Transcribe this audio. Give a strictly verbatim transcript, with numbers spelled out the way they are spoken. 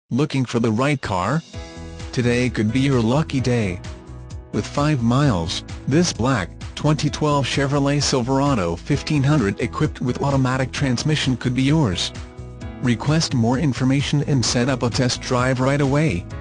Looking for the right car? Today could be your lucky day. With five miles, this black, twenty twelve Chevrolet Silverado fifteen hundred equipped with automatic transmission could be yours. Request more information and set up a test drive right away.